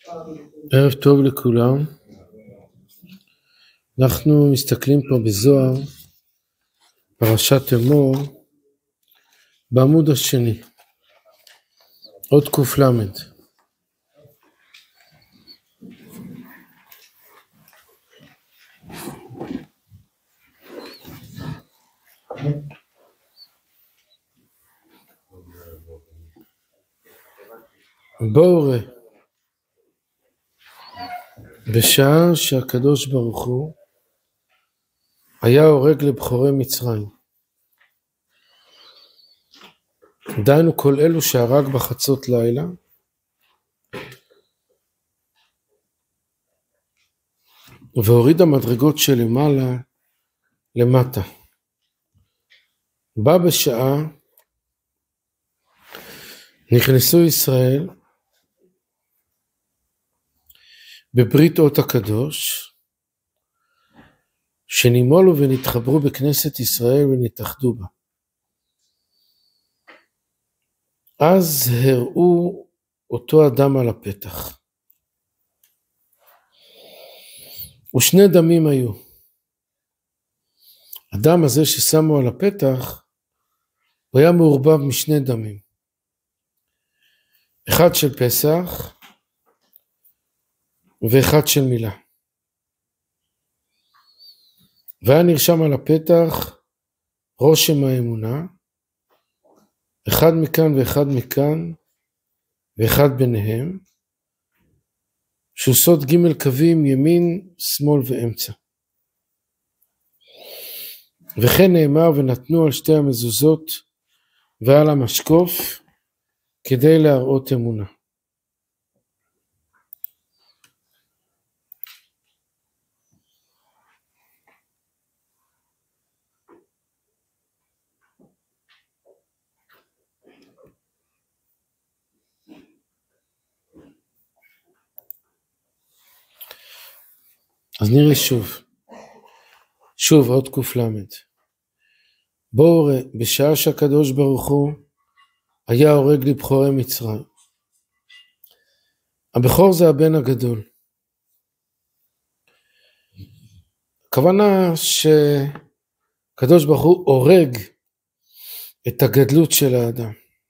ערב טוב לכולם. אנחנו מסתכלים פה בזוהר, פרשת אמור, בעמוד השני, עוד קל"ד. בואו ראה, בשעה שהקדוש ברוך הוא היה הורג לבחורי מצרים, דהיינו כל אלו שהרג בחצות לילה, והוריד המדרגות שלמעלה למטה, בא בשעה נכנסו ישראל בברית אות הקדוש, שנימולו ונתחברו בכנסת ישראל ונתאחדו בה. אז הראו אותו אדם על הפתח, ושני דמים היו. הדם הזה ששמו על הפתח, הוא היה מעורבב משני דמים, אחד של פסח ואחד של מילה. והיה נרשם על הפתח רושם האמונה, אחד מכאן ואחד מכאן ואחד ביניהם, שהוא סוד ג' קווים ימין, שמאל ואמצע. וכן נאמר ונתנו על שתי המזוזות ועל המשקוף כדי להראות אמונה. אז נראה שוב עוד קל"ד. בואו ראה, בשעה שהקדוש ברוך הוא היה הורג לבחורי מצרים. הבכור זה הבן הגדול. הכוונה שקדוש ברוך הוא הורג את הגדלות של האדם.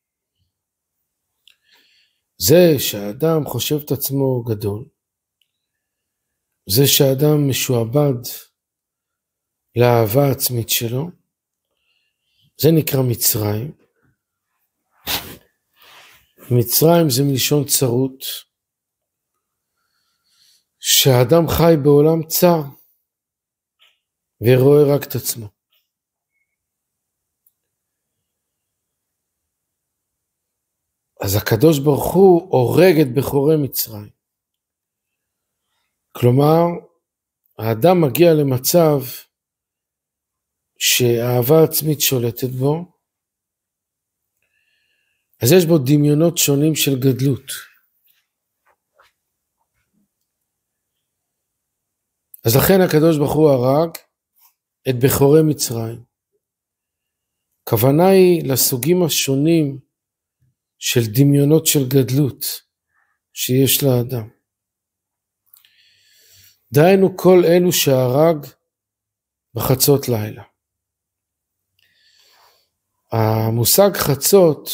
זה שהאדם חושב את עצמו גדול, זה שהאדם משועבד לאהבה העצמית שלו, זה נקרא מצרים. מצרים זה מלשון צרות, שהאדם חי בעולם צר ורואה רק את עצמו. אז הקדוש ברוך הוא הורג את בכורי מצרים. כלומר, האדם מגיע למצב שהאהבה עצמית שולטת בו, אז יש בו דמיונות שונים של גדלות. אז לכן הקדוש ברוך הוא הרג את בכורי מצרים. הכוונה היא לסוגים השונים של דמיונות של גדלות שיש לאדם. דהיינו כל אלו שהרג בחצות לילה. המושג חצות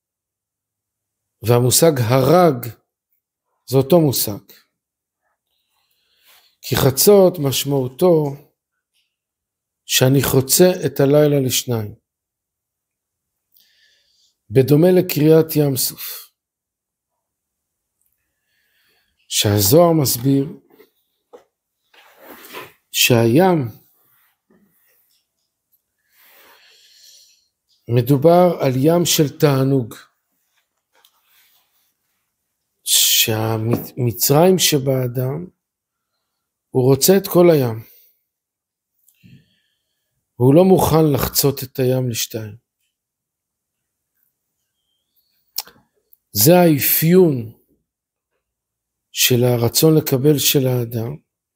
והמושג הרג זה אותו מושג. כי חצות משמעותו שאני חוצה את הלילה לשניים. בדומה לקריאת ים סוף. שהזוהר מסביר שהים מדובר על ים של תענוג, שהמצרים שבאדם הוא רוצה את כל הים, והוא לא מוכן לחצות את הים לשתיים. זה האפיון של הרצון לקבל של האדם,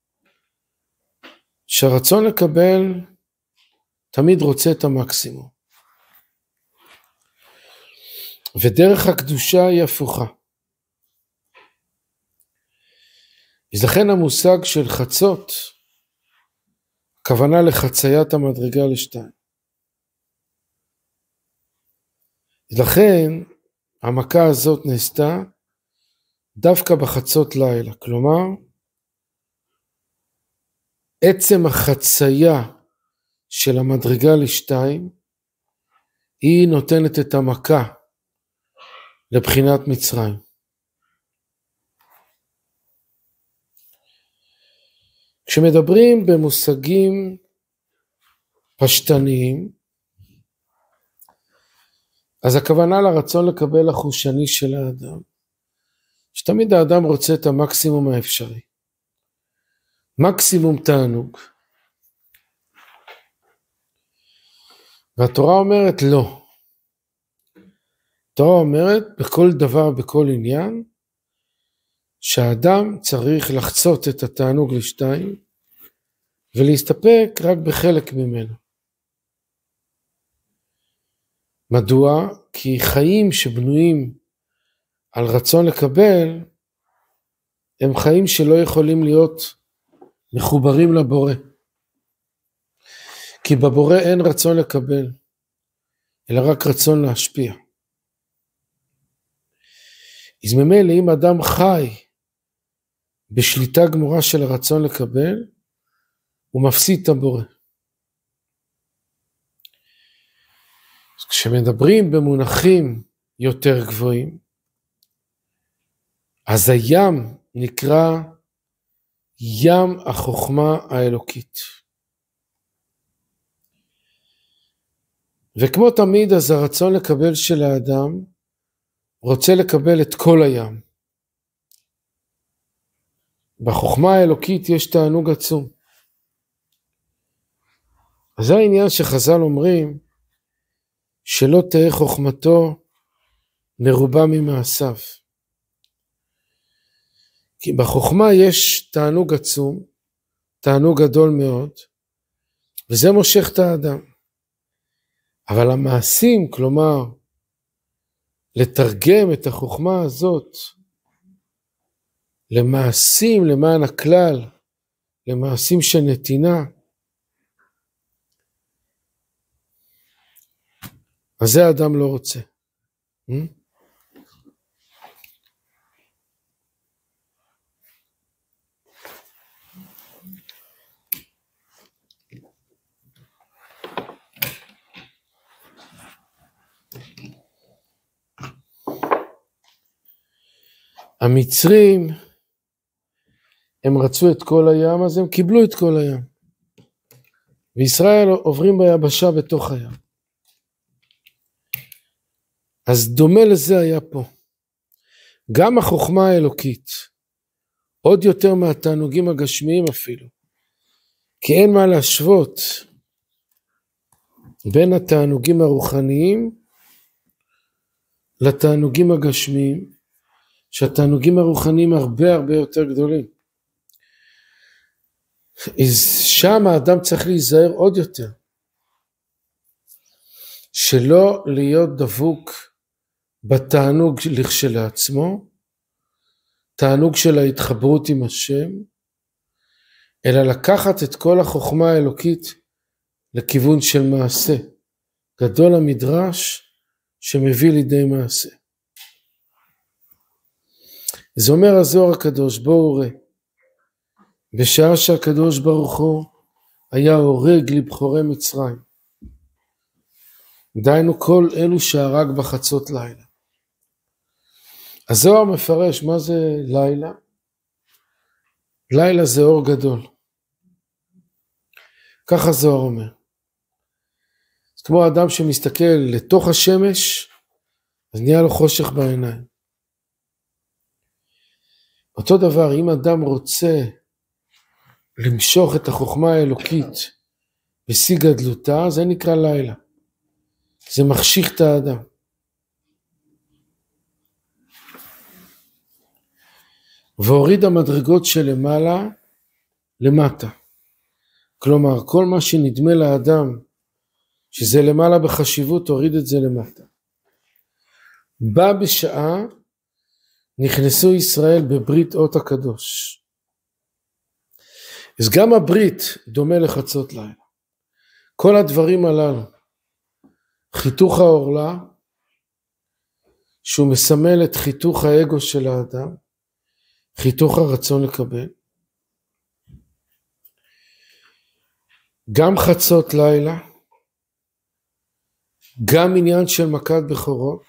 שהרצון לקבל תמיד רוצה את המקסימום. ודרך הקדושה היא הפוכה. אז לכן המושג של חצות, הכוונה לחציית המדרגה לשתיים. לכן המכה הזאת נעשתה דווקא בחצות לילה, כלומר עצם החצייה של המדרגה לשתיים היא נותנת את המכה לבחינת מצרים. כשמדברים במושגים פשטניים, אז הכוונה לרצון לקבל החושני של האדם, שתמיד האדם רוצה את המקסימום האפשרי, מקסימום תענוג. והתורה אומרת לא. התורה אומרת בכל דבר, בכל עניין, שהאדם צריך לחצות את התענוג לשתיים, ולהסתפק רק בחלק ממנו. מדוע? כי חיים שבנויים על רצון לקבל, הם חיים שלא יכולים להיות מחוברים לבורא. כי בבורא אין רצון לקבל, אלא רק רצון להשפיע. אז ממילא אם אדם חי בשליטה גמורה של הרצון לקבל, הוא מפסיד את הבורא. כשמדברים במונחים יותר גבוהים, אז הים נקרא ים החוכמה האלוקית. וכמו תמיד, אז הרצון לקבל של האדם רוצה לקבל את כל הים. בחוכמה האלוקית יש תענוג עצום. אז זה העניין שחז"ל אומרים, שלא תהיה חוכמתו מרובה ממעשיו. כי בחוכמה יש תענוג עצום, תענוג גדול מאוד, וזה מושך את האדם. אבל המעשים, כלומר, לתרגם את החוכמה הזאת למעשים למען הכלל, למעשים של נתינה, אז זה האדם לא רוצה. המצרים, הם רצו את כל הים, אז הם קיבלו את כל הים. וישראל עוברים ביבשה בתוך הים. אז דומה לזה היה פה. גם החוכמה האלוקית, עוד יותר מהתענוגים הגשמיים אפילו, כי אין מה להשוות בין התענוגים הרוחניים לתענוגים הגשמיים, שהתענוגים הרוחניים הרבה יותר גדולים. אז שם האדם צריך להיזהר עוד יותר, שלא להיות דבוק בתענוג לכשלעצמו, תענוג של ההתחברות עם השם, אלא לקחת את כל החוכמה האלוקית לכיוון של מעשה. גדול המדרש שמביא לידי מעשה. זה אומר הזוהר הקדוש, בואו ראה, בשעה שהקדוש ברוך הוא היה הורג לבחורי מצרים, דיינו כל אלו שהרג בחצות לילה. הזוהר מפרש מה זה לילה. לילה זה אור גדול. ככה הזוהר אומר. זה כמו אדם שמסתכל לתוך השמש, אז נהיה לו חושך בעיניים. אותו דבר, אם אדם רוצה למשוך את החוכמה האלוקית בשיא גדלותה, זה נקרא לילה. זה מחשיך את האדם. והוריד המדרגות שלמעלה למטה. כלומר, כל מה שנדמה לאדם שזה למעלה בחשיבות, הוריד את זה למטה. בא בשעה נכנסו ישראל בברית אות הקדוש. אז גם הברית דומה לחצות לילה. כל הדברים הללו, חיתוך העורלה, שהוא מסמל את חיתוך האגו של האדם, חיתוך הרצון לקבל. גם חצות לילה, גם עניין של מכת בכורות,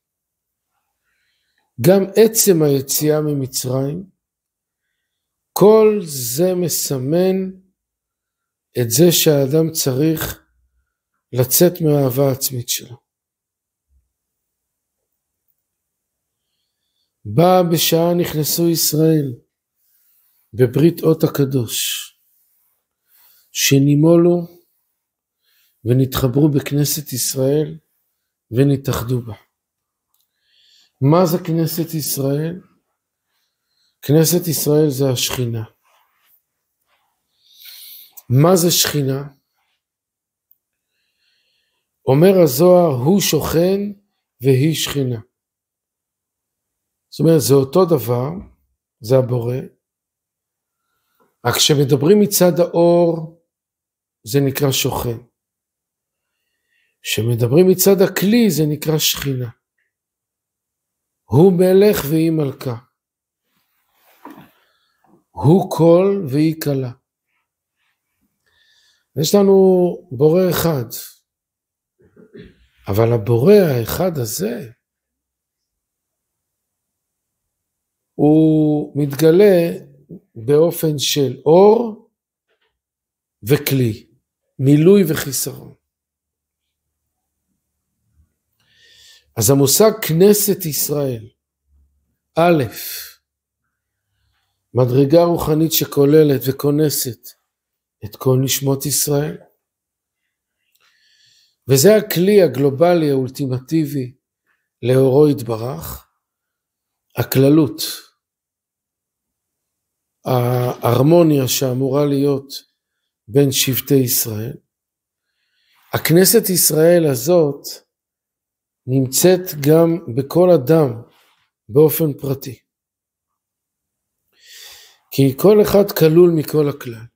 גם עצם היציאה ממצרים, כל זה מסמן את זה שהאדם צריך לצאת מהאהבה העצמית שלו. באה בשעה נכנסו ישראל בברית אות הקדוש, שנימולו ונתחברו בכנסת ישראל ונתאחדו בה. מה זה כנסת ישראל? כנסת ישראל זה השכינה. מה זה שכינה? אומר הזוהר, הוא שוכן והיא שכינה. זאת אומרת, זה אותו דבר, זה הבורא, רק כשמדברים מצד האור, זה נקרא שוכן. כשמדברים מצד הכלי, זה נקרא שכינה. הוא מלך והיא מלכה. הוא קול והיא קלה. יש לנו בורא אחד, אבל הבורא האחד הזה, הוא מתגלה באופן של אור וכלי, מילוי וחיסרון. אז המושג כנסת ישראל, א', מדרגה רוחנית שכוללת וכונסת את כל נשמות ישראל, וזה הכלי הגלובלי האולטימטיבי לאורו יתברך, הכללות, ההרמוניה שאמורה להיות בין שבטי ישראל. הכנסת ישראל הזאת נמצאת גם בכל אדם באופן פרטי, כי כל אחד כלול מכל הכלל.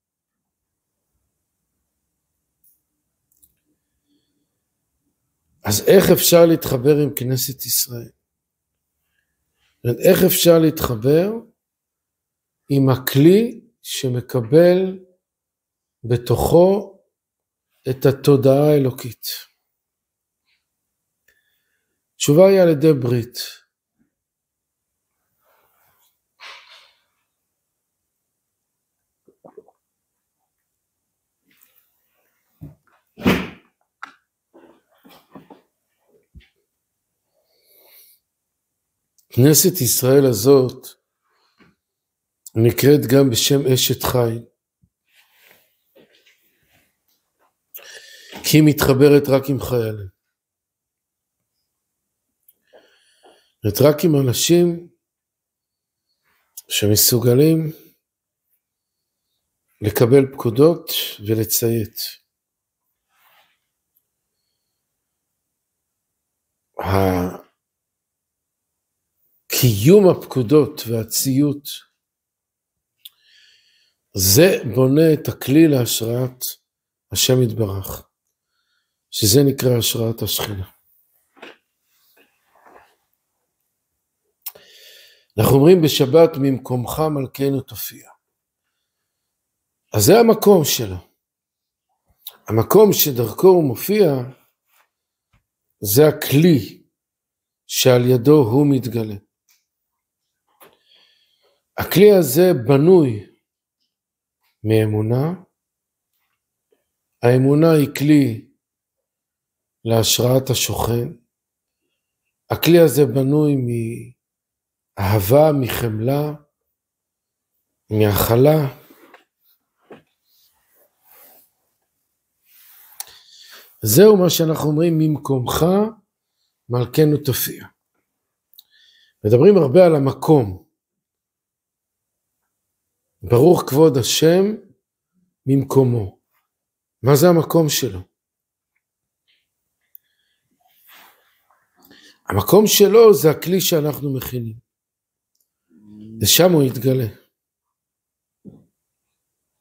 אז איך אפשר להתחבר עם כנסת ישראל? איך אפשר להתחבר עם הכלי שמקבל בתוכו את התודעה האלוקית? תשובה היא על ידי ברית. כנסת ישראל הזאת נקראת גם בשם אשת חיל, כי היא מתחברת רק עם חיילים. רק עם אנשים שמסוגלים לקבל פקודות ולציית. קיום הפקודות והציות, זה בונה את הכלי להשראת השם יתברך, שזה נקרא השראת השכינה. אנחנו אומרים בשבת, ממקומך מלכנו תופיע. אז זה המקום שלו. המקום שדרכו הוא מופיע, זה הכלי שעל ידו הוא מתגלה. הכלי הזה בנוי מאמונה. האמונה היא כלי להשראת השוכן. הכלי הזה בנוי מאהבה, מחמלה, מהכלה. זהו מה שאנחנו אומרים, ממקומך מלכנו תופיע. מדברים הרבה על המקום. ברוך כבוד השם ממקומו. מה זה המקום שלו? המקום שלו זה הכלי שאנחנו מכינים. ושם הוא יתגלה.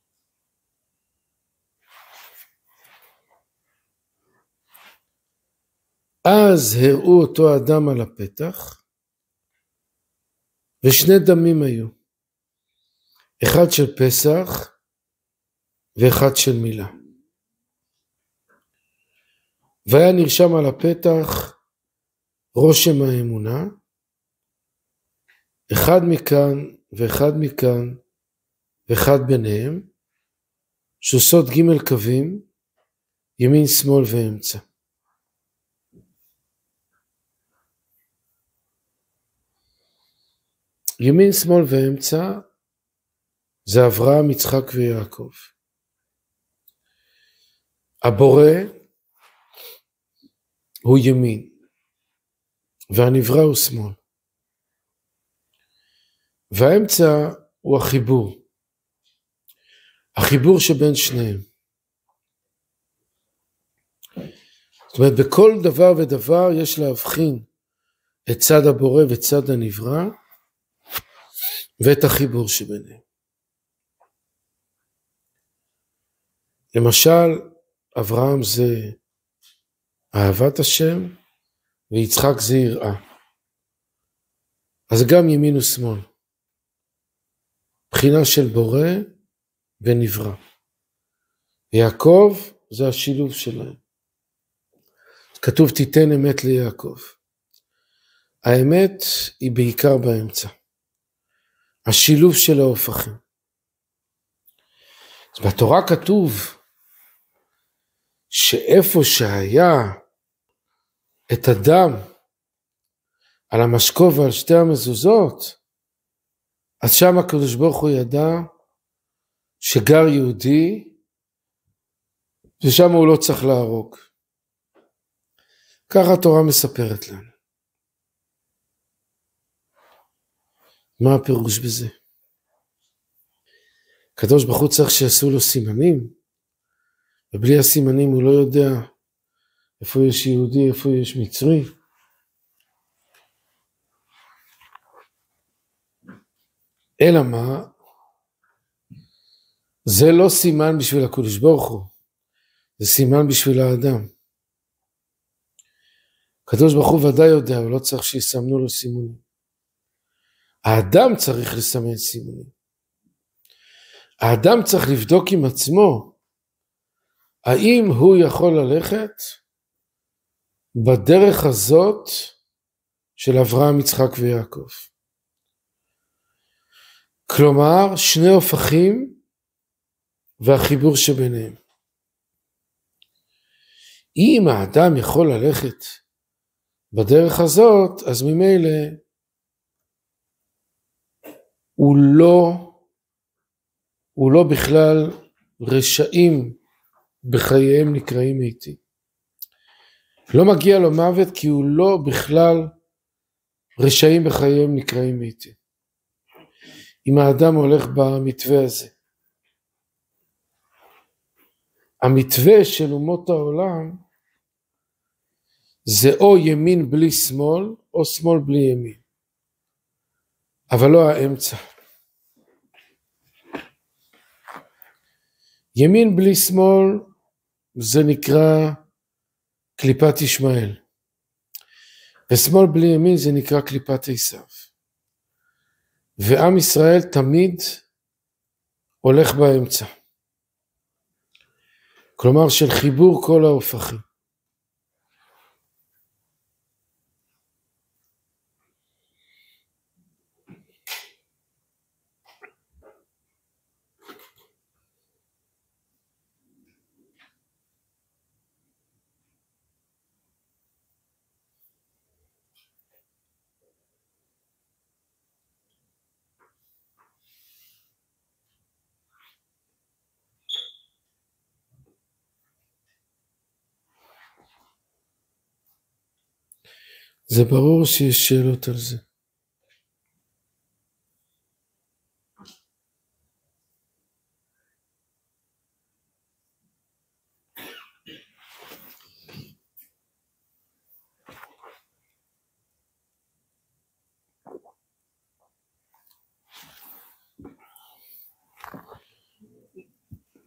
אז הראו אותו אדם על הפתח, ושני דמים היו, אחד של פסח ואחד של מילה. והיה נרשם על הפתח רושם האמונה, אחד מכאן ואחד מכאן ואחד ביניהם, שוסות ג' קווים, ימין שמאל ואמצע. ימין שמאל ואמצע זה אברהם, יצחק ויעקב. הבורא הוא ימין והנברא הוא שמאל, והאמצע הוא החיבור שבין שניהם. זאת אומרת, בכל דבר ודבר יש להבחין את צד הבורא וצד הנברא ואת החיבור שביניהם. למשל, אברהם זה אהבת השם ויצחק זה יראה. אז גם ימין ושמאל, בחינה של בורא ונברא. יעקב זה השילוב שלהם. כתוב תיתן אמת ליעקב. האמת היא בעיקר באמצע, השילוב של ההופכים. אז בתורה כתוב שאיפה שהיה את הדם על המשקוף ועל שתי המזוזות, אז שם הקדוש ברוך הוא ידע שגר יהודי ושם הוא לא צריך להרוג. ככה התורה מספרת לנו. מה הפירוש בזה? הקדוש ברוך הוא צריך שיעשו לו סימנים, ובלי הסימנים הוא לא יודע איפה יש יהודי, איפה יש מצרי. אלא מה? זה לא סימן בשביל הקדוש ברוך הוא, זה סימן בשביל האדם. הקדוש ברוך הוא ודאי יודע, הוא לא צריך שיסמנו לו סימונים. האדם צריך לסמן סימונים. האדם צריך לבדוק עם עצמו, האם הוא יכול ללכת בדרך הזאת של אברהם, יצחק ויעקב. כלומר, שני הופכים והחיבור שביניהם. אם האדם יכול ללכת בדרך הזאת, אז ממילא הוא לא בכלל רשעים בחייהם נקראים מתים. לא מגיע לו מוות כי הוא לא בכלל רשעים בחייהם נקראים מתים. אם האדם הולך במתווה הזה. המתווה של אומות העולם זה או ימין בלי שמאל או שמאל בלי ימין. אבל לא האמצע. ימין בלי שמאל זה נקרא קליפת ישמעאל. ושמאל בלי ימין זה נקרא קליפת עשיו. ועם ישראל תמיד הולך באמצע. כלומר של חיבור כל ההופכים. זה ברור שיש שאלות על זה.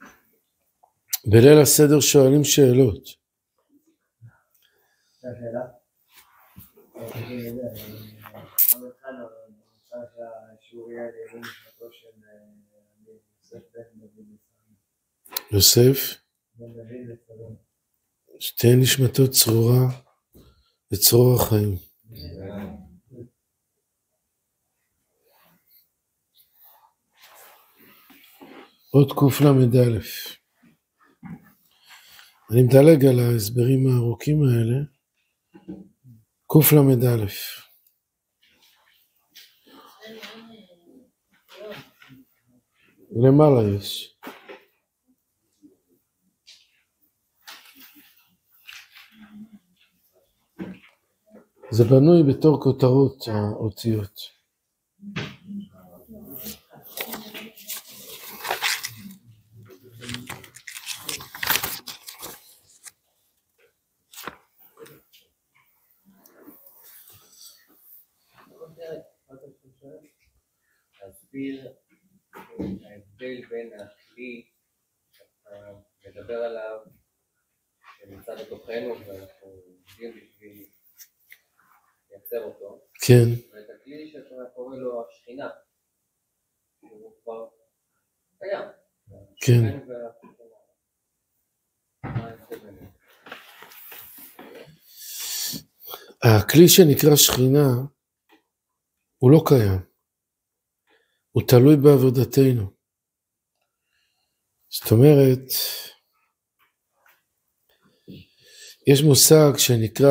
בליל הסדר שואלים שאלות. השאלה? השיעור יהיה לעילוי נשמתו של יוסף בן דוד לצלם. יוסף בן דוד לצלם. שתהיה נשמתו צרורה לצרור החיים. עוד קל"א. אני מדלג על ההסברים הארוכים האלה. קל"א. למעלה יש. זה בנוי בתור כותרות האותיות. להסביר ההבדל בין הכלי שאתה מדבר עליו שנמצא בתוכנו ואנחנו עובדים בשביל לייצר אותו, כן. ואת הכלי שאתה קורא לו השכינה שהוא כבר קיים. כן. הכלי שנקרא שכינה הוא לא קיים, הוא תלוי בעבודתנו. זאת אומרת, יש מושג שנקרא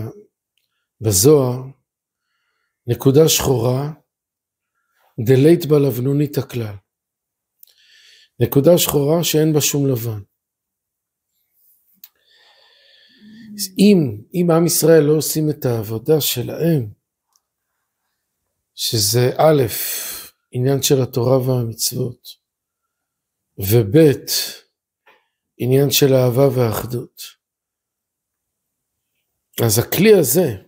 בזוהר נקודה שחורה דלית בלבנונית הכלל. נקודה שחורה שאין בה שום לבן. אם עם ישראל לא עושים את העבודה שלהם, שזה א', עניין של התורה והמצוות, וב', עניין של אהבה ואחדות, אז הכלי הזה,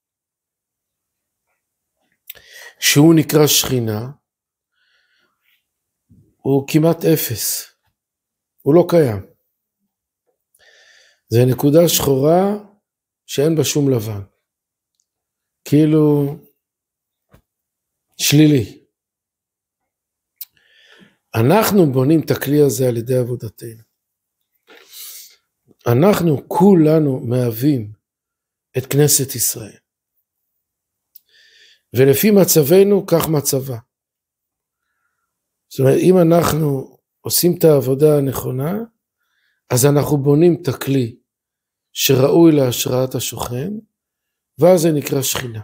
שהוא נקרא שכינה, הוא כמעט אפס, הוא לא קיים. זה נקודה שחורה שאין בה שום לבן, כאילו שלילי. אנחנו בונים את הכלי הזה על ידי עבודתנו. אנחנו כולנו מהווים את כנסת ישראל. ולפי מצבנו, כך מצבה. זאת אומרת, אם אנחנו עושים את העבודה הנכונה, אז אנחנו בונים את הכלי שראוי להשראת השוכן, ואז זה נקרא שכינה.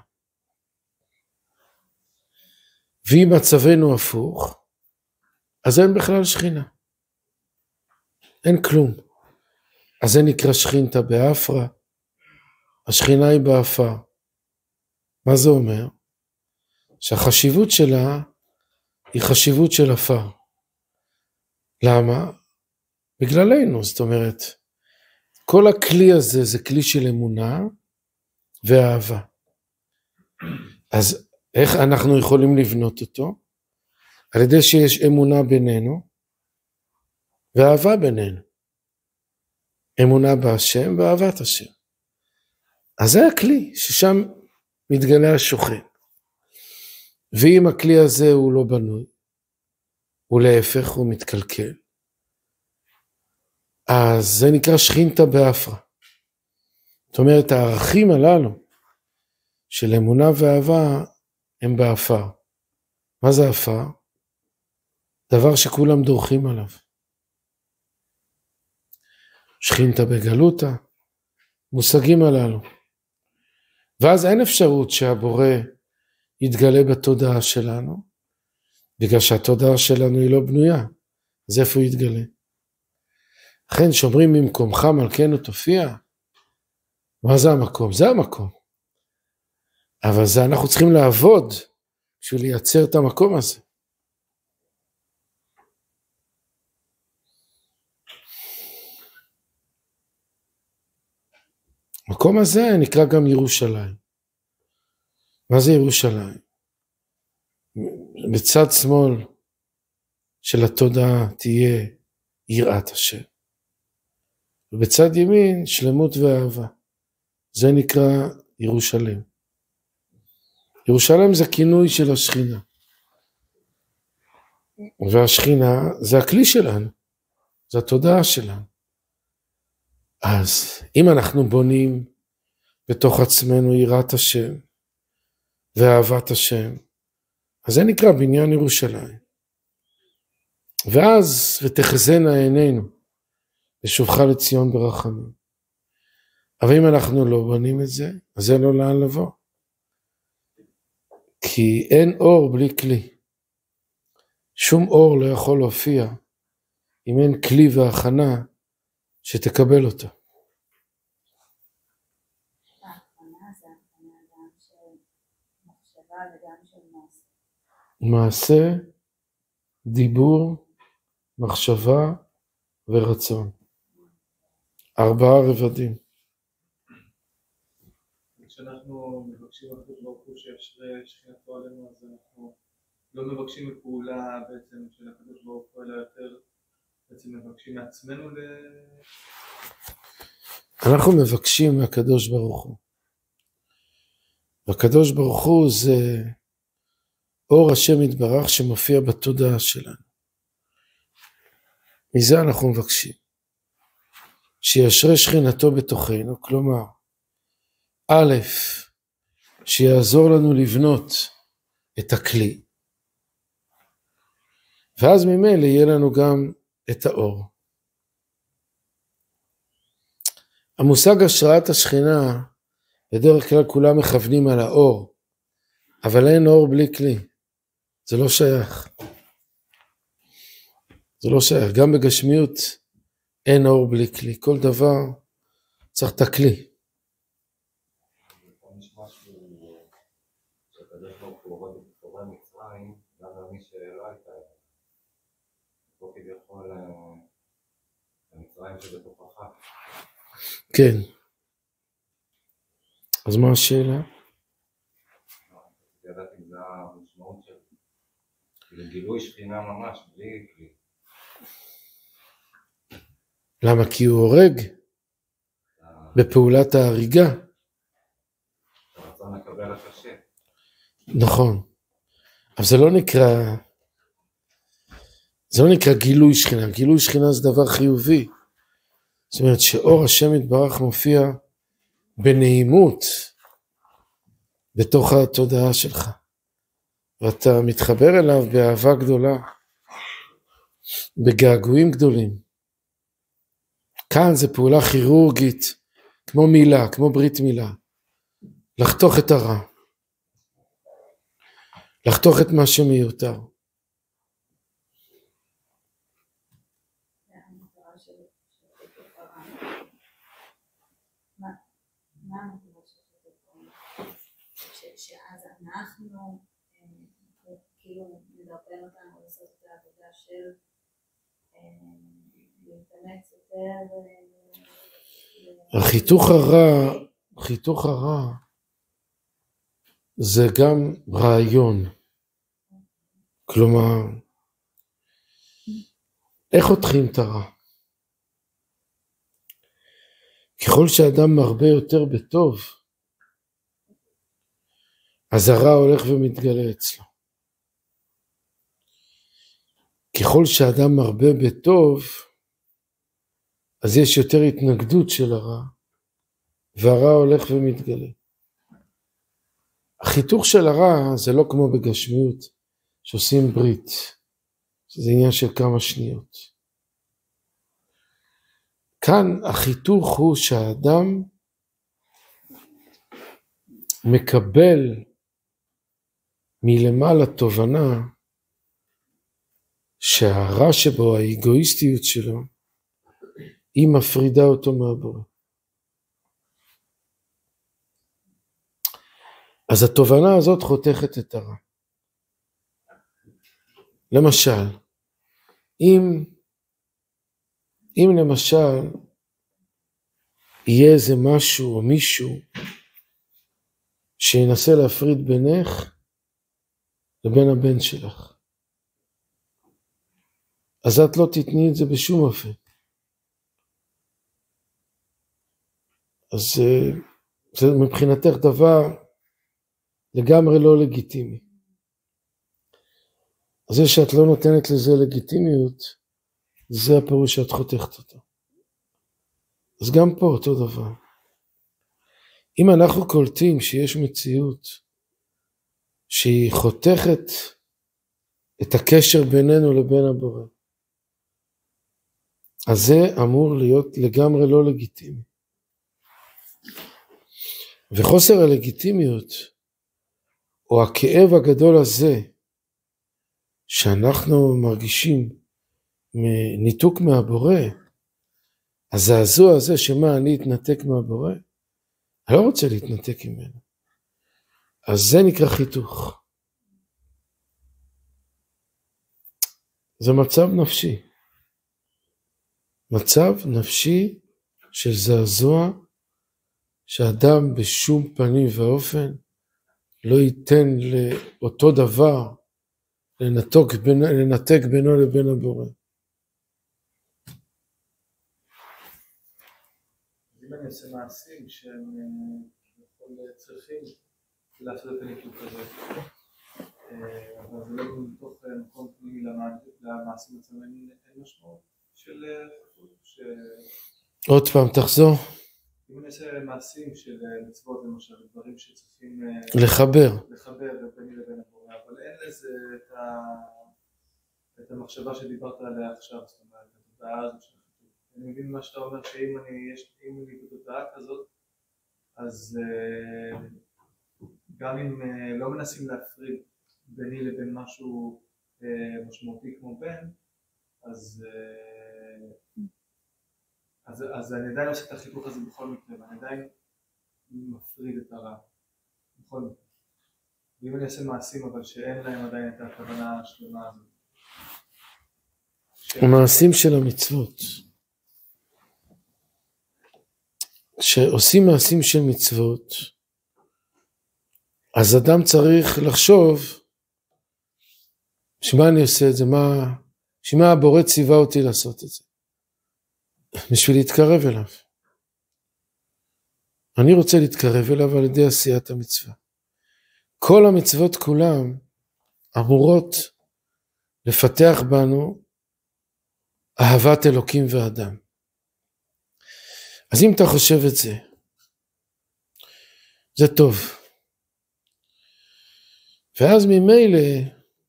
ואם מצבנו הפוך, אז אין בכלל שכינה. אין כלום. אז זה נקרא שכינתה באפרה, השכינה היא באפר. מה זה אומר? שהחשיבות שלה היא חשיבות של אפר. למה? בגללנו, זאת אומרת, כל הכלי הזה זה כלי של אמונה ואהבה. אז איך אנחנו יכולים לבנות אותו? על ידי שיש אמונה בינינו ואהבה בינינו. אמונה בהשם ואהבת השם. אז זה הכלי ששם מתגלה השוכן. ואם הכלי הזה הוא לא בנוי, הוא להפך, הוא מתקלקל, אז זה נקרא שכינתה באפרה. זאת אומרת, הערכים הללו של אמונה ואהבה הם באפר. מה זה אפר? דבר שכולם דורכים עליו. שכינתה בגלותה, מושגים הללו. ואז אין אפשרות שהבורא יתגלה בתודעה שלנו, בגלל שהתודעה שלנו היא לא בנויה. אז איפה הוא יתגלה? לכן שומרים ממקומך מלכנו תופיע. מה זה המקום? זה המקום. אבל זה אנחנו צריכים לעבוד בשביל לייצר את המקום הזה. המקום הזה נקרא גם ירושלים. מה זה ירושלים? בצד שמאל של התודעה תהיה יראת השם. ובצד ימין שלמות ואהבה. זה נקרא ירושלים. ירושלים זה כינוי של השכינה. והשכינה זה הכלי שלנו, זה התודעה שלנו. אז אם אנחנו בונים בתוך עצמנו יראת השם ואהבת השם, אז זה נקרא בניין ירושלים. ואז ותחזינה עינינו ושובך לציון ברחמים. אבל אם אנחנו לא בונים את זה, אז אין לו לאן לבוא. כי אין אור בלי כלי. שום אור לא יכול להופיע אם אין כלי והכנה שתקבל אותו. ההכנה זה הכנה גם של מחשבה וגם של מעשה. מעשה, דיבור, מחשבה ורצון. 4 רבדים. כשאנחנו מבקשים הקדוש ברוך הוא שישרה שכינתו עלינו, אז אנחנו לא מבקשים בפעולה בעצם של הקדוש ברוך הוא, אלא יותר בעצם מבקשים מעצמנו אנחנו מבקשים מהקדוש ברוך הוא. והקדוש ברוך הוא זה אור השם יתברך שמופיע בתודעה שלנו. מזה אנחנו מבקשים. שישרה שכינתו בתוכנו, כלומר, א', שיעזור לנו לבנות את הכלי, ואז ממילא יהיה לנו גם את האור. המושג השראת השכינה, בדרך כלל כולם מכוונים על האור, אבל אין אור בלי כלי. זה לא שייך. זה לא שייך. גם בגשמיות אין אור בלי כלי. כל דבר צריך את הכלי. יש משהו שהקדוש ברוך הוא הורד בצורי מצרים, גם למי שלא הייתה, פה כביכול המצרים שבתוכך. כן. אז מה השאלה? ידעתי אם זה המשמעות של גילוי שכינה ממש, בלי כלי. למה? כי הוא הורג בפעולת ההריגה. הרצון לקבל הקשה. נכון. אבל זה לא נקרא גילוי שכינה. גילוי שכינה זה דבר חיובי. זאת אומרת שאור השם יתברך מופיע בנעימות בתוך התודעה שלך. ואתה מתחבר אליו באהבה גדולה, בגעגועים גדולים. כאן זה פעולה כירורגית, כמו מילה, כמו ברית מילה. לחתוך את הרע. לחתוך את מה שמיותר. מה המטרה שאז אנחנו כאילו נדרבן אותנו לעשות את העבודה של להתאמץ יותר. חיתוך הרע זה גם רעיון. כלומר, איך חותכים את הרע? ככל שאדם מרבה יותר בטוב, אז הרע הולך ומתגלה אצלו. ככל שאדם מרבה בטוב, אז יש יותר התנגדות של הרע, והרע הולך ומתגלה. החיתוך של הרע זה לא כמו בגשמיות, שעושים ברית, שזה עניין של כמה שניות. כאן החיתוך הוא שהאדם מקבל מלמעלה תובנה שהרע שבו, האגואיסטיות שלו, היא מפרידה אותו מהבורא. אז התובנה הזאת חותכת את הרע. למשל, אם למשל יהיה איזה משהו או מישהו שינסה להפריד בינך לבין הבן שלך, אז את לא תתני את זה בשום אופן. אז זה מבחינתך דבר לגמרי לא לגיטימי. זה שאת לא נותנת לזה לגיטימיות, זה הפירוש שאת חותכת אותו. אז גם פה אותו דבר. אם אנחנו קולטים שיש מציאות שהיא חותכת את הקשר בינינו לבין הבורא, אז זה אמור להיות לגמרי לא לגיטימי. וחוסר הלגיטימיות, או הכאב הגדול הזה, שאנחנו מרגישים מניתוק מהבורא, הזעזוע הזה שמה אני אתנתק מהבורא, אני לא רוצה להתנתק ממנו. אז זה נקרא חיתוך. זה מצב נפשי. מצב נפשי של זעזוע, שאדם בשום פנים ואופן לא ייתן לאותו דבר לנתק בינו לבין הבורא. אם אני עושה מעשים שהם צריכים לעשות את הניתוק הזה, אבל זה לא מתוך מקום פנימי למעשים עצמם, אין משמעות של עוד פעם, תחזור. אם אני עושה מעשים של מצוות למשל, דברים שצריכים לחבר ביני לבין הבורא, אבל אין לזה את המחשבה שדיברת עליה עכשיו, זאת אומרת, את התודעה הזאת של החיתוך. אני מבין מה שאתה אומר, שאם אני בתודעה כזאת, אז גם אם לא מנסים להפריד ביני לבין משהו משמעותי כמו בן, אז אני עדיין עושה את החיתוך הזה בכל מקרה, ואני עדיין מפריד את הרע בכל מקרה. ואם אני עושה מעשים אבל שאין להם עדיין את הכוונה השלמה הזאת. המעשים של המצוות. כשעושים מעשים של מצוות, אז אדם צריך לחשוב, שמה אני עושה את זה, שמה הבורא ציווה אותי לעשות את זה. בשביל להתקרב אליו. אני רוצה להתקרב אליו על ידי עשיית המצווה. כל המצוות כולם אמורות לפתח בנו אהבת אלוקים ואדם. אז אם אתה חושב את זה, זה טוב. ואז ממילא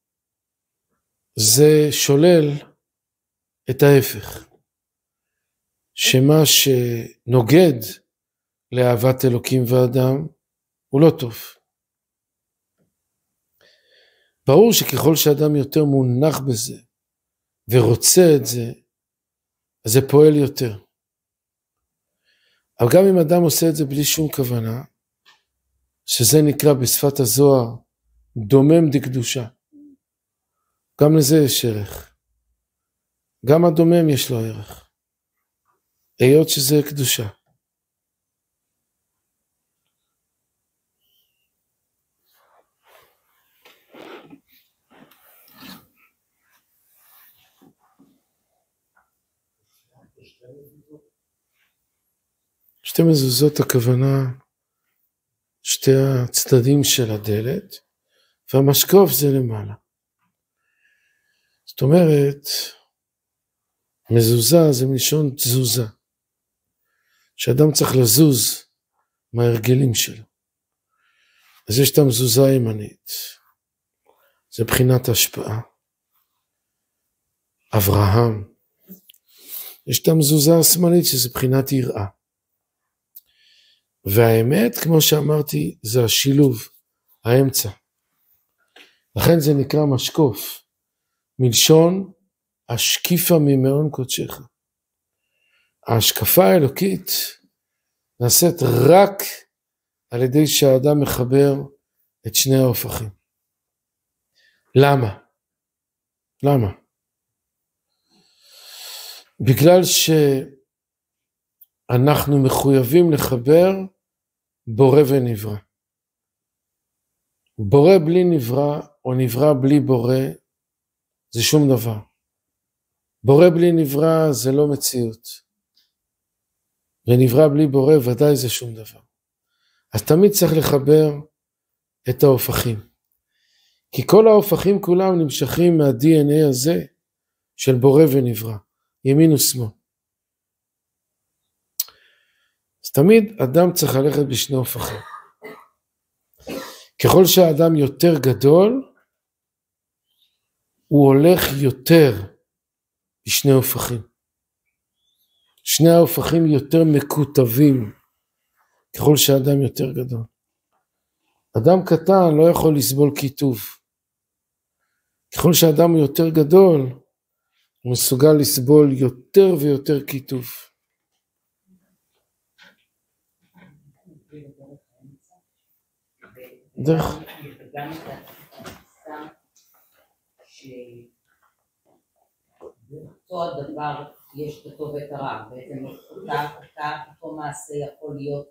זה שולל את ההפך. שמה שנוגד לאהבת אלוקים ואדם הוא לא טוב. ברור שככל שאדם יותר מונח בזה ורוצה את זה, אז זה פועל יותר. אבל גם אם אדם עושה את זה בלי שום כוונה, שזה נקרא בשפת הזוהר דומם דקדושה, גם לזה יש ערך. גם הדומם יש לו ערך. היות שזה קדושה. שתי מזוזות הכוונה שתי הצדדים של הדלת, והמשקוף זה למעלה. זאת אומרת, מזוזה זה מלשון תזוזה. שאדם צריך לזוז מההרגלים שלו. אז יש את המזוזה הימנית. זה בחינת השפעה. אברהם. יש את המזוזה השמאלית שזה בחינת יראה. והאמת, כמו שאמרתי, זה השילוב, האמצע. לכן זה נקרא משקוף. מלשון השקיפה ממעון קודשך. ההשקפה האלוקית נעשית רק על ידי שהאדם מחבר את שני ההופכים. למה? למה? בגלל שאנחנו מחויבים לחבר בורא ונברא. בורא בלי נברא או נברא בלי בורא זה שום דבר. בורא בלי נברא זה לא מציאות. ונברא בלי בורא ודאי זה שום דבר. אז תמיד צריך לחבר את ההופכים. כי כל ההופכים כולם נמשכים מה-DNA הזה של בורא ונברא, ימין ושמאל. אז תמיד אדם צריך ללכת בשני הופכים. ככל שהאדם יותר גדול, הוא הולך יותר בשני הופכים. שני ההופכים יותר מקוטבים, ככל שהאדם יותר גדול. אדם קטן לא יכול לסבול כיתוב. ככל שהאדם הוא יותר גדול, הוא מסוגל לסבול יותר ויותר כיתוב. דרך. וגם את התפיסה שאותו הדבר יש את הטוב ואת הרע, בעצם אותו מעשה יכול להיות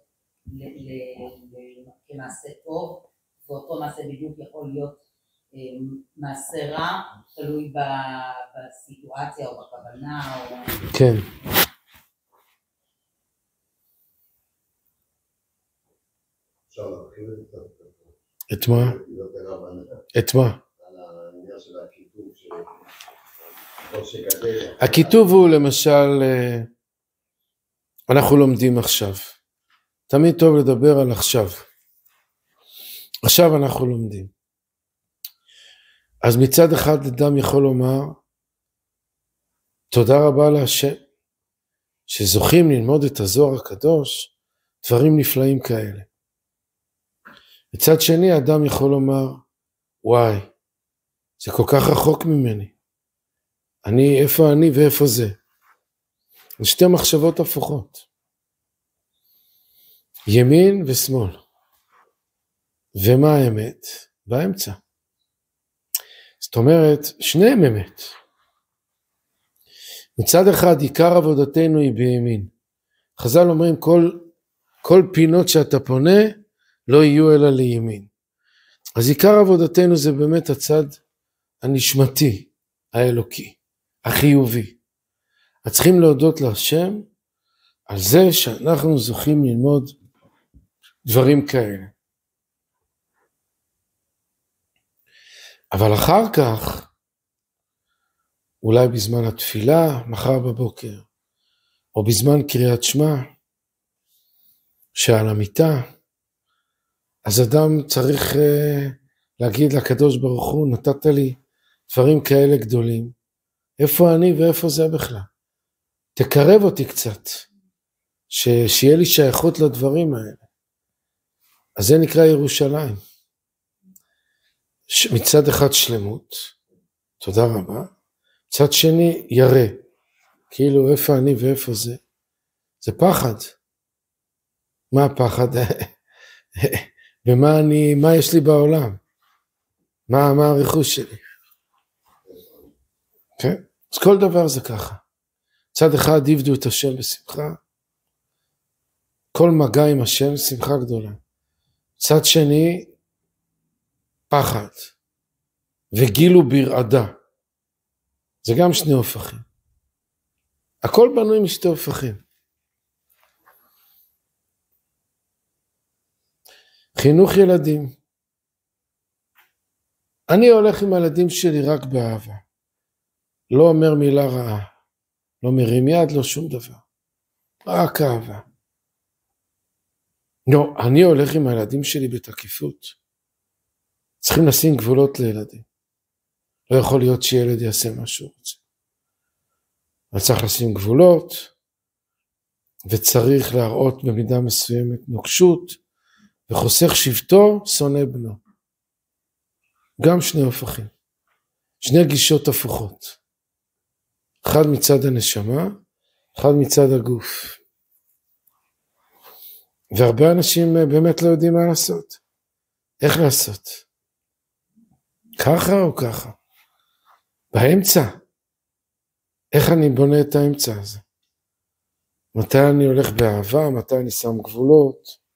כמעשה טוב, ואותו מעשה בדיוק יכול להיות מעשה רע, תלוי בסיטואציה או בכוונה או... כן. את מה? את מה? הכיתוב הוא למשל, אנחנו לומדים עכשיו. תמיד טוב לדבר על עכשיו. עכשיו אנחנו לומדים. אז מצד אחד אדם יכול לומר, תודה רבה להשם, שזוכים ללמוד את הזוהר הקדוש, דברים נפלאים כאלה. מצד שני אדם יכול לומר, וואי, זה כל כך רחוק ממני. איפה אני ואיפה זה? זה שתי מחשבות הפוכות. ימין ושמאל. ומה האמת? באמצע. זאת אומרת, שניהם אמת. מצד אחד, עיקר עבודתנו היא בימין. חז"ל אומרים, כל פינות שאתה פונה, לא יהיו אלא לימין. אז עיקר עבודתנו זה באמת הצד הנשמתי, האלוקי, החיובי. אז צריכים להודות להשם על זה שאנחנו זוכים ללמוד דברים כאלה. אבל אחר כך, אולי בזמן התפילה, מחר בבוקר, או בזמן קריאת שמע, שעל המיטה, אז אדם צריך להגיד לקדוש ברוך הוא, נתת לי דברים כאלה גדולים, איפה אני ואיפה זה בכלל? תקרב אותי קצת, שיהיה לי שייכות לדברים האלה. אז זה נקרא ירושלים. מצד אחד שלמות, תודה רבה, מצד שני ירא, כאילו איפה אני ואיפה זה, זה פחד. מה הפחד? מה יש לי בעולם? מה הריחוש שלי? כן? אז כל דבר זה ככה. צד אחד עבדו את השם בשמחה, כל מגע עם השם שמחה גדולה. צד שני פחד וגילו ברעדה. זה גם שני הופכים. הכל בנוי משתי הופכים. חינוך ילדים. אני הולך עם הילדים שלי רק באהבה. לא אומר מילה רעה. לא מרים יד, לא שום דבר. רק אהבה. לא, אני הולך עם הילדים שלי בתקיפות. צריכים לשים גבולות לילדים. לא יכול להיות שילד יעשה מה שהוא רוצה. אבל צריך לשים גבולות, וצריך להראות במידה מסוימת נוקשות, וחוסך שבטו, שונא בנו. גם שני הופכים. שני גישות הפוכות. אחד מצד הנשמה, אחד מצד הגוף. והרבה אנשים באמת לא יודעים מה לעשות. איך לעשות? ככה או ככה? באמצע. איך אני בונה את האמצע הזה? מתי אני הולך באהבה? מתי אני שם גבולות?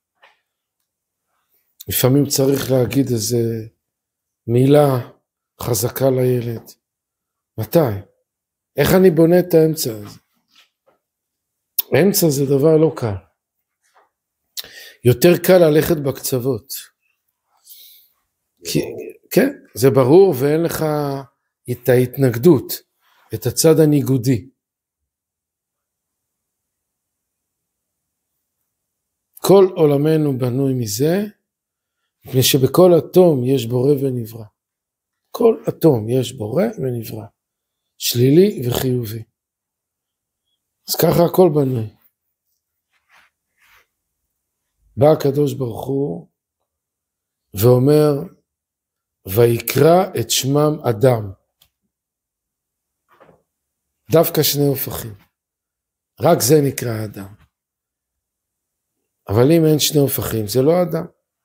לפעמים צריך להגיד איזה מילה חזקה לילד. מתי? איך אני בונה את האמצע הזה? האמצע זה דבר לא קל. יותר קל ללכת בקצוות. כן, זה ברור ואין לך את ההתנגדות, את הצד הניגודי. כל עולמנו בנוי מזה, מפני שבכל אטום יש בורא ונברא. כל אטום יש בורא ונברא. שלילי וחיובי. אז ככה הכל בנוי. בא הקדוש ברוך הוא ואומר, ויקרא את שמם אדם. דווקא שני הופכים. רק זה נקרא אדם. אבל אם אין שני הופכים, זה לא אדם.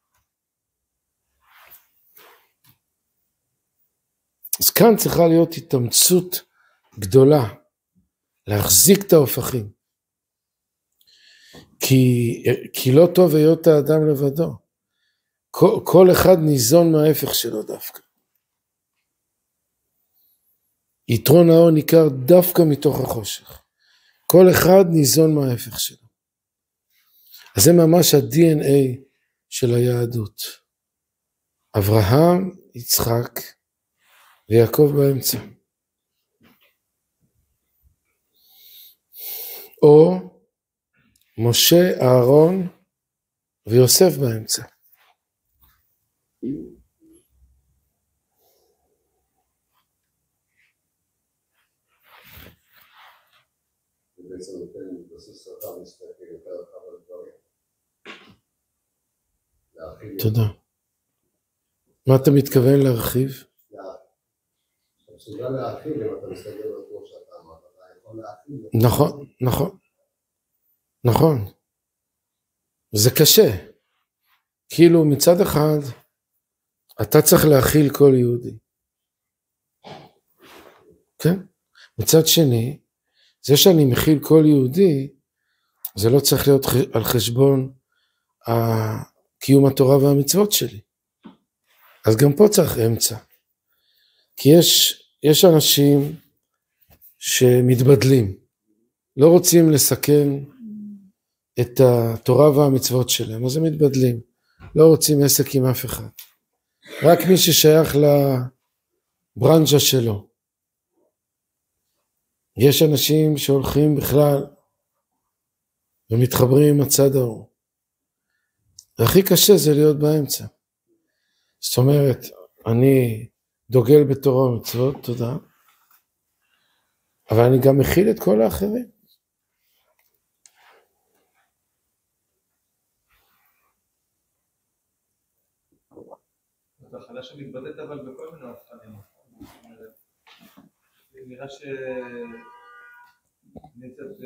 אז כאן צריכה להיות התאמצות גדולה, להחזיק את ההופכים. כי לא טוב היות האדם לבדו. כל אחד ניזון מההפך שלו דווקא. יתרון האור ניכר דווקא מתוך החושך. כל אחד ניזון מההפך שלו. אז זה ממש ה-DNA של היהדות. אברהם, יצחק ויעקב באמצע. או משה, אהרון ויוסף באמצע. בעצם נותן בסיס רחב מסתכל יותר רחב על הדברים. תודה. מה אתה מתכוון להרחיב? אתה מסוגל להרחיב אם אתה מסתכל על כמו שאתה אמרת, אתה יכול להרחיב. נכון, נכון. נכון. זה קשה. כאילו מצד אחד, אתה צריך להכיל כל יהודי. כן? מצד שני, זה שאני מכיל כל יהודי, זה לא צריך להיות על חשבון קיום התורה והמצוות שלי. אז גם פה צריך אמצע. כי יש אנשים שמתבדלים, לא רוצים לסכן את התורה והמצוות שלהם, אז הם מתבדלים, לא רוצים עסק עם אף אחד. רק מי ששייך לברנז'ה שלו. יש אנשים שהולכים בכלל ומתחברים עם הצד ההוא. והכי קשה זה להיות באמצע. זאת אומרת, אני דוגל בתורה ומצוות, תודה, אבל אני גם מכיל את כל האחרים. אתה חדש שמתבטאת אבל בכל מיני אופנים. נראה אני קצת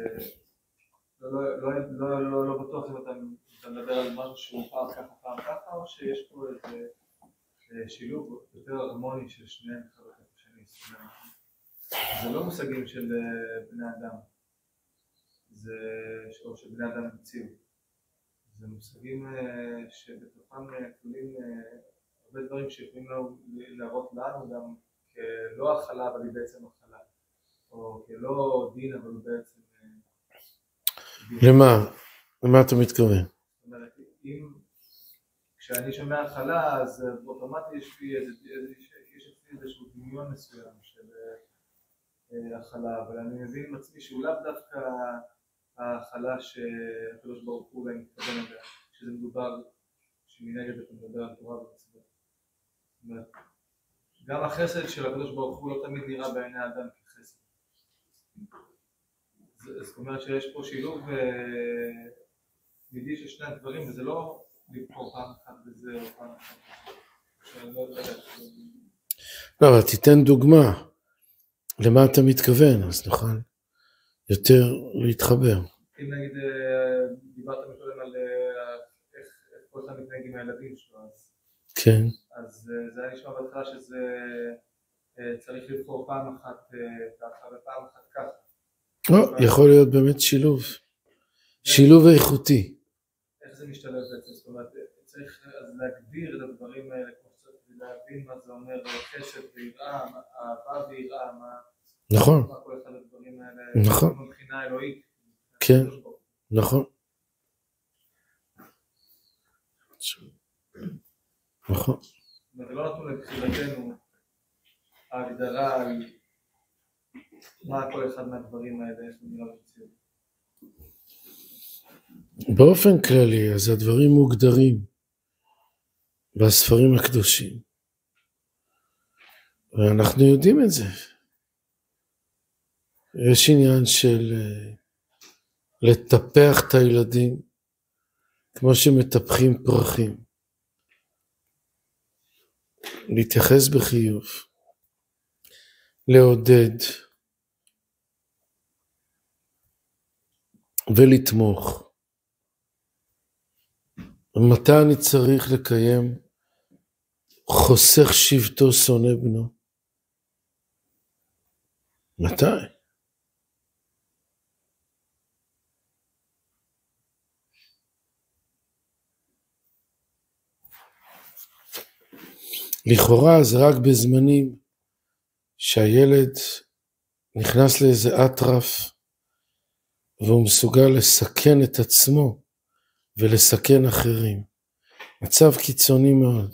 לא בטוח אם אתה מדבר על משהו שהוא פעם ככה, או שיש פה איזה שילוב יותר הרמוני של שניהם אחד בשני. זה לא מושגים של בני אדם, זה של בני אדם המציאו. זה מושגים שבתוכם כלולים הרבה דברים שיכולים להראות לנו גם כלא הכלה אבל היא בעצם הכלה, או כלא דין אבל הוא בעצם דין. למה אתה מתכוון? זאת אומרת, אם כשאני שומע הכלה אז אוטומטי יש לי איזשהו דמיון מסוים של הכלה, אבל אני מבין עם עצמי שהוא לאו דווקא ההכלה שהקדוש ברוך הוא אולי מתכוון אליה, שזה מדובר שמנגד אתה מדבר על תורה ומצוות. זאת אומרת, גם החסד של הקדוש ברוך הוא לא תמיד נראה בעיני האדם כחסד. זאת אומרת שיש פה שילוב מידי של שני הדברים, וזה לא לבחור פעם אחת וזה או פעם אחת. לא, אבל תיתן דוגמה למה אתה מתכוון, אז נוכל יותר להתחבר. אם נגיד דיברת מקודם על איך כל אחד מתנהג עם הילדים שלו, כן. אז זה היה נשמע בהתחלה שזה צריך לבחור פעם אחת ככה ופעם אחת ככה. לא, יכול להיות באמת שילוב איכותי. איך זה משתלב בעצם? זאת אומרת, צריך להגדיר את הדברים האלה, להבין מה זה אומר חסד ויראה, אהבה ויראה, נכון. מה כל אחד הדברים האלה, נכון. מבחינה אלוהית. כן, נכון. נכון. אומרת, לא נתנו לבחירתנו ההגדרה על מה כל אחד מהדברים האלה יש במילה במציאות. באופן כללי, אז הדברים מוגדרים בספרים הקדושים. ואנחנו יודעים את זה. יש עניין של לטפח את הילדים כמו שמטפחים פרחים. להתייחס בחיוב. לעודד. ולתמוך. מתי אני צריך לקיים חוסך שבטו שונא בנו? מתי? לכאורה זה רק בזמנים שהילד נכנס לאיזה אטרף והוא מסוגל לסכן את עצמו ולסכן אחרים. מצב קיצוני מאוד.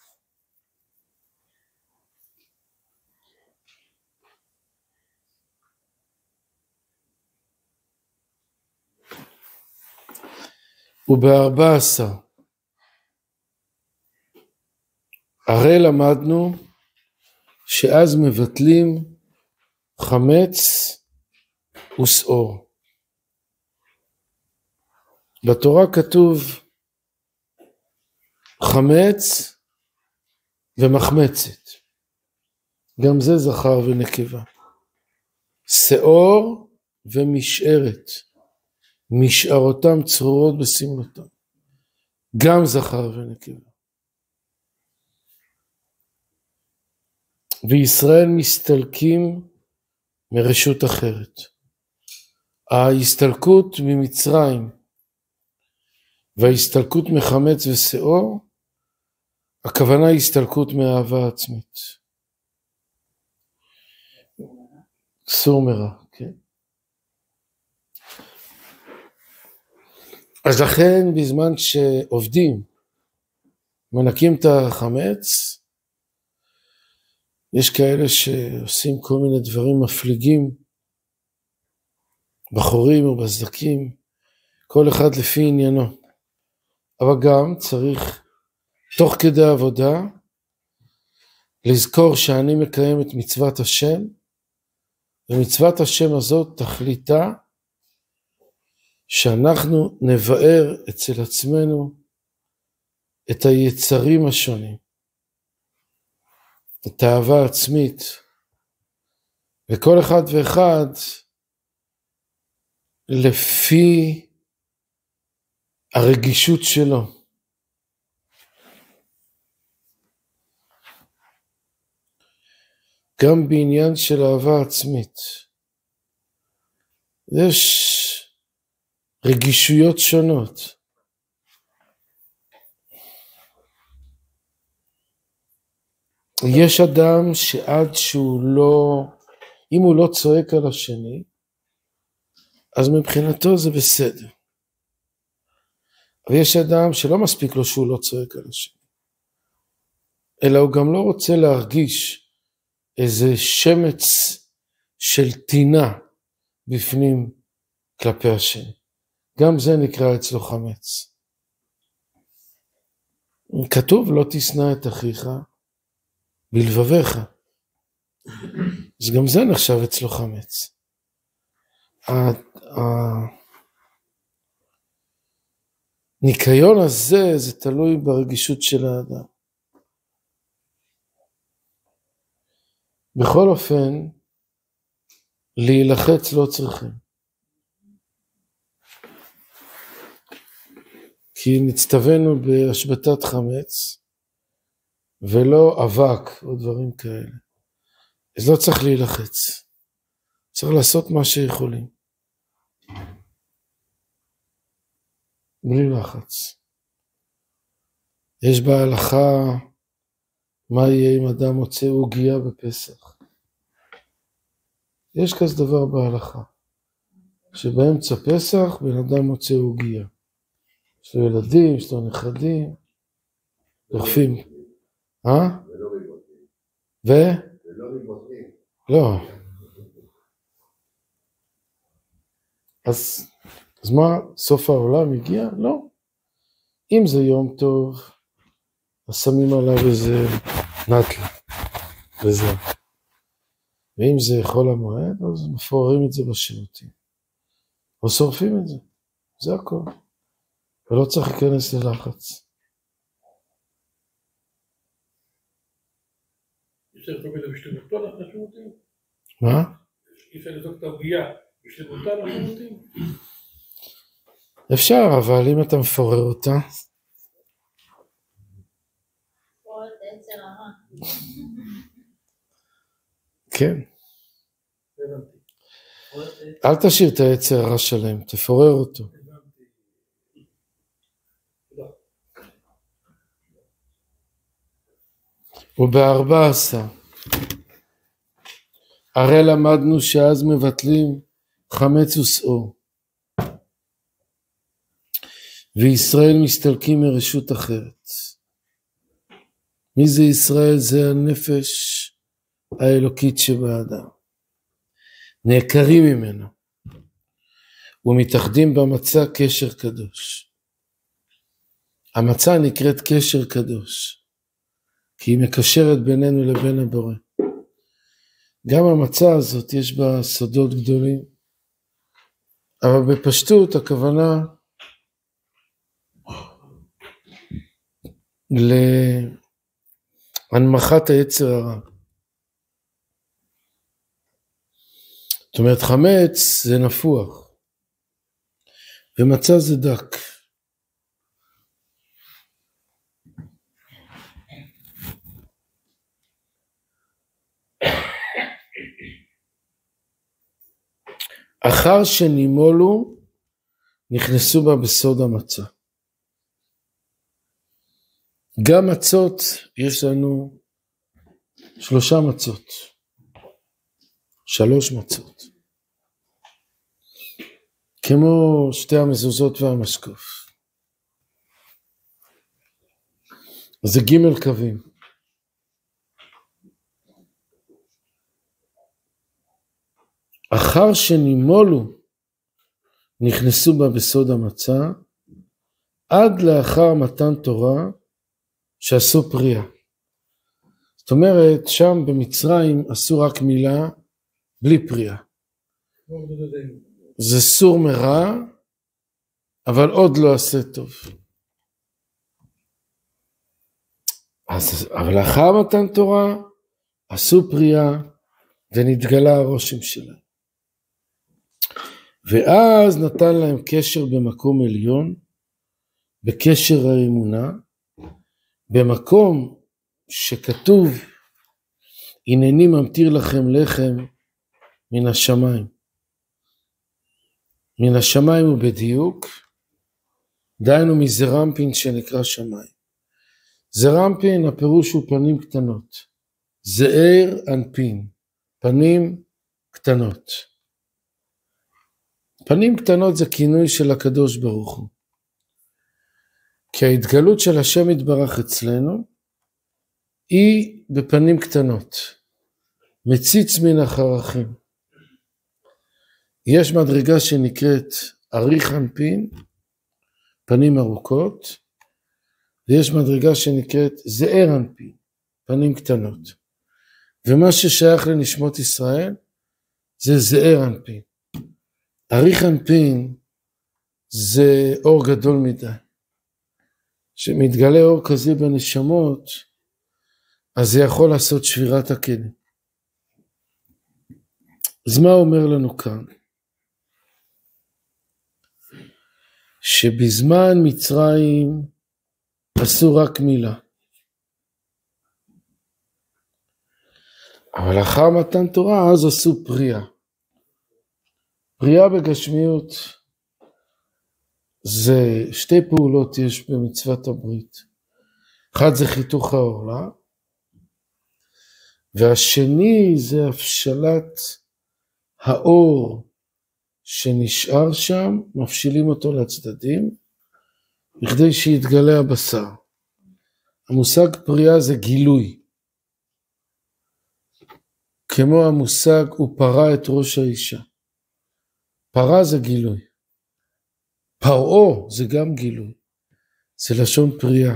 וב-14 הרי למדנו שאז מבטלים חמץ ושאור. בתורה כתוב חמץ ומחמצת. גם זה זכר ונקבה. שאור ומשארת. משארותם צרורות בסמלותם. גם זכר ונקבה. וישראל מסתלקים מרשות אחרת. ההסתלקות ממצרים וההסתלקות מחמץ ושאור, הכוונה היא הסתלקות מאהבה עצמית. סור מרע, כן. אז לכן בזמן שעובדים, מנקים את החמץ, יש כאלה שעושים כל מיני דברים מפליגים, בחורים או בסדקים, כל אחד לפי עניינו. אבל גם צריך, תוך כדי עבודה, לזכור שאני מקיים את מצוות השם, ומצוות השם הזאת תכליתה, שאנחנו נבאר אצל עצמנו את היצרים השונים, את האהבה העצמית, וכל אחד ואחד לפי הרגישות שלו. גם בעניין של אהבה עצמית, יש רגישויות שונות. יש אדם שעד שהוא לא, אם הוא לא צועק על השני, אז מבחינתו זה בסדר. אבל יש אדם שלא מספיק לו שהוא לא צועק על השני, אלא הוא גם לא רוצה להרגיש איזה שמץ של טינה בפנים כלפי השני. גם זה נקרא אצלו חמץ. כתוב לא תשנא את אחיך בלבביך. אז גם זה נחשב אצלו חמץ. הניקיון הזה זה תלוי ברגישות של האדם. בכל אופן, להילחץ לא צריכים. כי נצטווינו בהשבתת חמץ, ולא אבק או דברים כאלה. אז לא צריך להילחץ. צריך לעשות מה שיכולים. בלי לחץ. יש בהלכה, מה יהיה אם אדם מוצא עוגיה בפסח? יש כזה דבר בהלכה. שבאמצע פסח בן אדם מוצא עוגיה. יש לו ילדים, יש לו נכדים, דוחפים. ולא מתבוטלים. ולא מתבוטלים. לא. אז מה, סוף העולם הגיע? לא. אם זה יום טוב, אז שמים עליו איזה נטלה, וזהו. ואם זה חול המועד, אז מפוררים את זה בשירותים. או שורפים את זה. זה הכל. ולא צריך להיכנס ללחץ. אפשר לקבל בשלמותו לשירותים? מה? אפשר לזרוק את העוגיה בשלמותה לשירותים? אפשר, אבל אם אתה מפורר אותה, פורר את היצר הרע. כן. הבנתי. אל תשאיר את היצר הרע שלהם, תפורר אותו. וב14 הרי למדנו שאז מבטלים חמץ ושאור וישראל מסתלקים מרשות אחרת. מי זה ישראל? זה הנפש האלוקית שבאדם, נעקרים ממנו ומתאחדים במצה קשר קדוש. המצה נקראת קשר קדוש כי היא מקשרת בינינו לבין הבורא. גם המצה הזאת יש בה סודות גדולים, אבל בפשטות הכוונה להנמכת היצר הרע. זאת אומרת, חמץ זה נפוח ומצה זה דק. אחר שנימולו נכנסו בה בסוד המצה. גם מצות, יש לנו 3 מצות, 3 מצות, כמו 2 המזוזות והמשקוף. זה ג' קווים. אחר שנימולו נכנסו בה בסוד המצה עד לאחר מתן תורה שעשו פרייה. זאת אומרת, שם במצרים עשו רק מילה בלי פרייה. זה סור מרע, אבל עוד לא עשה טוב. אבל לאחר מתן תורה עשו פרייה ונתגלה הרושם שלהם. ואז נתן להם קשר במקום עליון, בקשר האמונה, במקום שכתוב, הנני ממטיר לכם לחם מן השמיים. מן השמיים הוא בדיוק, דהיינו מזרמפין שנקרא שמיים. זרמפין הפירוש הוא פנים קטנות. זעיר אנפין, פנים קטנות. פנים קטנות זה כינוי של הקדוש ברוך הוא. כי ההתגלות של השם יתברך אצלנו היא בפנים קטנות. מציץ מן החרכים. יש מדרגה שנקראת אריך אנפין, פנים ארוכות, ויש מדרגה שנקראת זעיר אנפין, פנים קטנות. ומה ששייך לנשמות ישראל זה זעיר אנפין. אריך אנפין זה אור גדול מדי. שמתגלה אור כזה בנשמות, אז זה יכול לעשות שבירת הכלים. אז מה אומר לנו כאן? שבזמן מצרים עשו רק מילה. אבל לאחר מתן תורה אז עשו פרייה. פרייה בגשמיות זה 2 פעולות יש במצוות הברית. אחד זה חיתוך העורלה, והשני זה הפשלת האור שנשאר שם, מפשילים אותו לצדדים, בכדי שיתגלה הבשר. המושג פריאה זה גילוי. כמו המושג הוא פרה את ראש האישה. פרה זה גילוי. פרעה זה גם גילוי. זה לשון פריאה.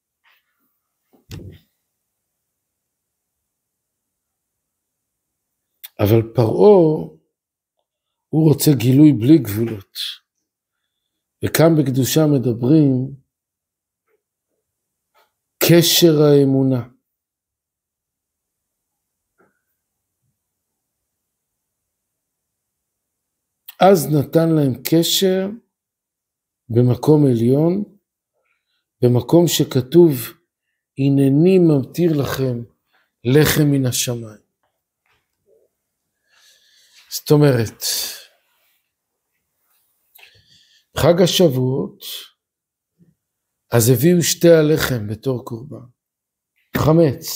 אבל פרעה הוא רוצה גילוי בלי גבולות. וכאן בקדושה מדברים קשר האמונה. אז נתן להם קשר במקום עליון, במקום שכתוב, הנני ממתיר לכם לחם מן השמיים. זאת אומרת, חג השבועות, אז הביאו שתי הלחם בתור קורבן. חמץ.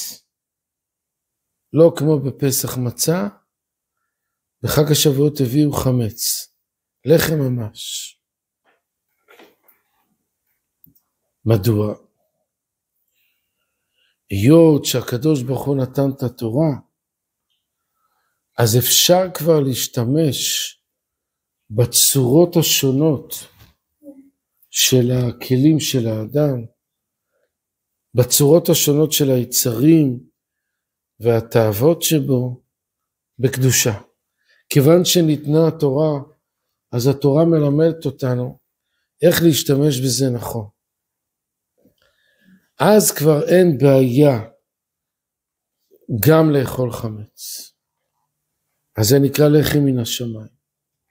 לא כמו בפסח מצה, בחג השבועות הביאו חמץ. לחם ממש. מדוע? היות שהקדוש ברוך הוא נתן את התורה, אז אפשר כבר להשתמש בצורות השונות של הכלים של האדם, בצורות השונות של היצרים והתאוות שבו, בקדושה. כיוון שניתנה התורה, אז התורה מלמדת אותנו איך להשתמש בזה נכון. אז כבר אין בעיה גם לאכול חמץ. אז זה נקרא לחם מן השמיים.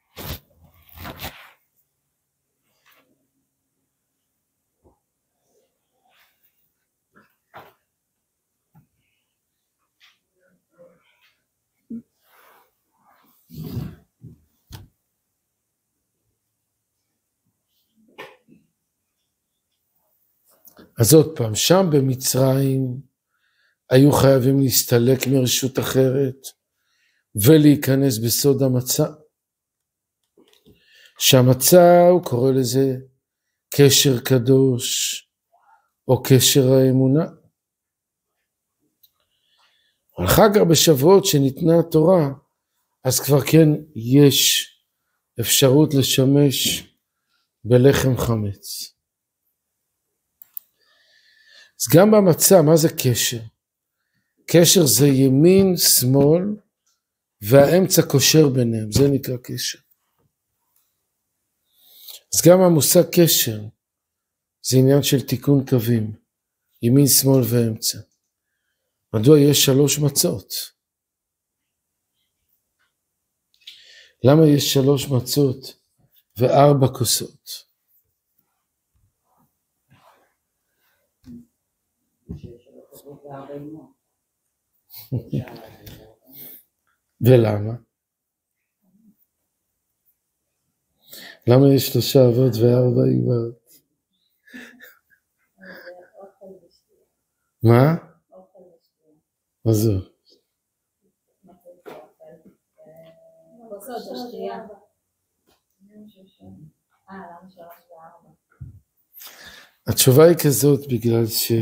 אז עוד פעם, שם במצרים היו חייבים להסתלק מרשות אחרת ולהיכנס בסוד המצה. שהמצה הוא קורא לזה קשר קדוש או קשר האמונה. אחר כך בשבועות שניתנה התורה, אז כבר כן יש אפשרות לשמש בלחם חמץ. אז גם במצה, מה זה קשר? קשר זה ימין, שמאל, והאמצע קושר ביניהם, זה נקרא קשר. אז גם המושג קשר, זה עניין של תיקון קווים, ימין, שמאל ואמצע. מדוע יש 3 מצות? למה יש 3 מצות ו4 כוסות? ולמה? למה יש 3 אבות ו4 אימהות? מה? מה זה? התשובה היא כזאת, בגלל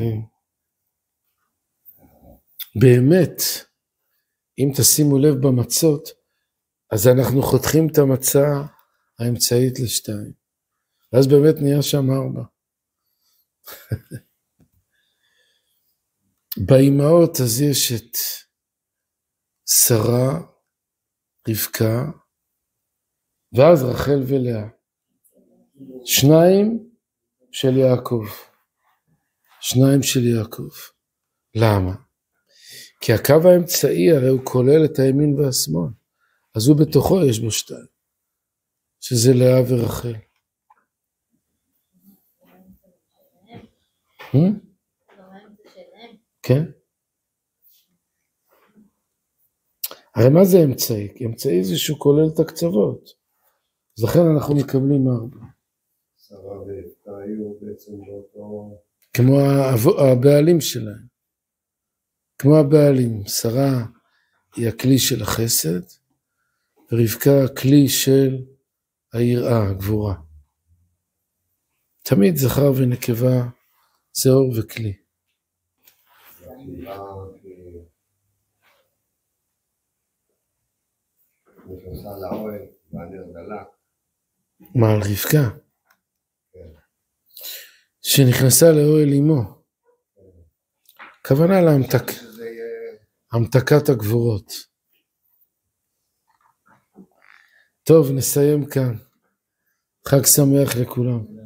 שבאמת, אם תשימו לב במצות, אז אנחנו חותכים את המצה האמצעית ל2. ואז באמת נהיה שם 4. באימהות אז יש את שרה, רבקה, ואז רחל ולאה. 2 של יעקב. 2 של יעקב. למה? כי הקו האמצעי הרי הוא כולל את הימין והשמאל. אז הוא בתוכו יש בו 2. שזה לאה ורחל. כן? הרי מה זה אמצעי? אמצעי זה שהוא כולל את הקצוות. אז לכן אנחנו מקבלים 4. שרה ורבקה היו בעצם באותו... כמו הבעלים שלהם. כמו הבעלים. שרה היא הכלי של החסד, ורבקה הכלי של היראה, הגבורה. תמיד זכר ונקבה זה אור וכלי. נכנסה לאוהל והנר דלק. מה על רבקה? כן. שנכנסה לאוהל אמו. כוונה להמתקת הגבורות. טוב, נסיים כאן. חג שמח לכולם.